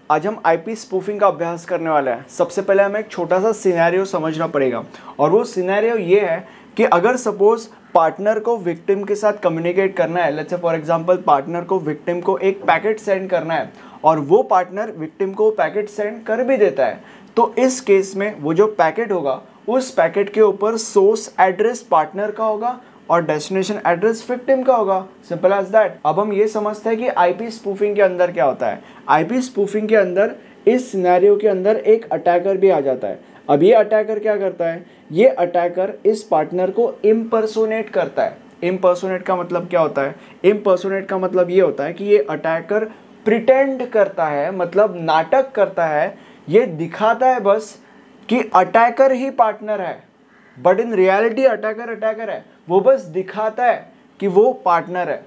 आज हम IP spoofing का अभ्यास करने वाले हैं। सबसे पहले हमें एक छोटा सा सिनेरियो समझना पड़ेगा और वो सिनेरियो ये है कि अगर सपोज पार्टनर को विक्टिम के साथ कम्युनिकेट करना है, let's say for example partner को विक्टिम को एक पैकेट सेंड करना है और वो पार्टनर विक्टिम को पैकेट सेंड कर भी देता है, तो इस केस में वो जो पैकेट होगा उस पैकेट के ऊपर सोर्स एड्रेस पार्टनर का होगा और डेस्टिनेशन एड्रेस विक्टिम का होगा। Simple as that. अब हम ये समझते हैं कि आईपी स्पूफिंग के अंदर क्या होता है। आईपी स्पूफिंग के अंदर इस सिनेरियो के अंदर एक अटैकर भी आ जाता है। अब ये अटैकर क्या करता है, ये अटैकर इस पार्टनर को इम्पर्सोनेट करता है। इम्पर्सोनेट का मतलब क्या होता है? इम्पर्सोनेट का मतलब ये होता है कि ये अटैकर प्रिटेंड करता है, मतलब नाटक करता है, ये दिखाता है बस कि अटैकर ही पार्टनर है, बट इन रियलिटी अटैकर है। वो बस दिखाता है कि वो पार्टनर है,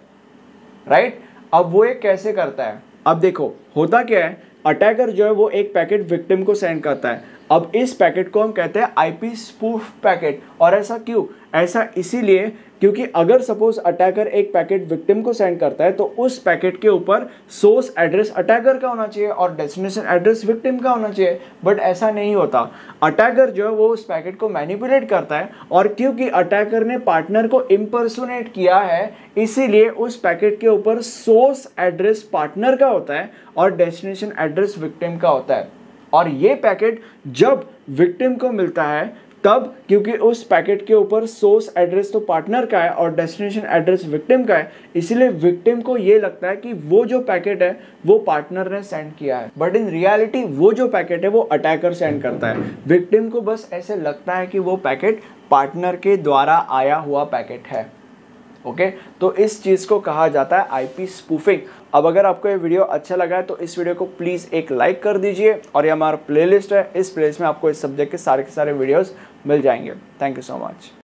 राइट। अब वो ये कैसे करता है, अब देखो होता क्या है, अटैकर जो है वो एक पैकेट विक्टिम को सेंड करता है। अब इस पैकेट को हम कहते हैं आईपी स्पूफ पैकेट। और ऐसा क्यों? ऐसा इसीलिए क्योंकि अगर सपोज अटैकर एक पैकेट विक्टिम को सेंड करता है तो उस पैकेट के ऊपर सोर्स एड्रेस अटैकर का होना चाहिए और डेस्टिनेशन एड्रेस विक्टिम का होना चाहिए, बट ऐसा नहीं होता। अटैकर जो है वो उस पैकेट को मैनिपुलेट करता है और क्योंकि अटैकर ने पार्टनर को इम्पर्सोनेट किया है इसीलिए उस पैकेट के ऊपर सोर्स एड्रेस पार्टनर का होता है और डेस्टिनेशन एड्रेस विक्टिम का होता है। और ये पैकेट जब विक्टिम को मिलता है तब क्योंकि उस पैकेट के ऊपर सोर्स एड्रेस तो पार्टनर का है और डेस्टिनेशन एड्रेस विक्टिम का है, इसीलिए विक्टिम को ये लगता है कि वो जो पैकेट है वो पार्टनर ने सेंड किया है, बट इन रियलिटी वो जो पैकेट है वो अटैकर सेंड करता है। विक्टिम को बस ऐसे लगता है कि वो पैकेट पार्टनर के द्वारा आया हुआ पैकेट है। ओके, तो इस चीज़ को कहा जाता है आईपी स्पूफिंग। अब अगर आपको ये वीडियो अच्छा लगा है तो इस वीडियो को प्लीज़ एक लाइक कर दीजिए और ये हमारा प्लेलिस्ट है, इस प्लेलिस्ट में आपको इस सब्जेक्ट के सारे वीडियोस मिल जाएंगे। Thank you so much.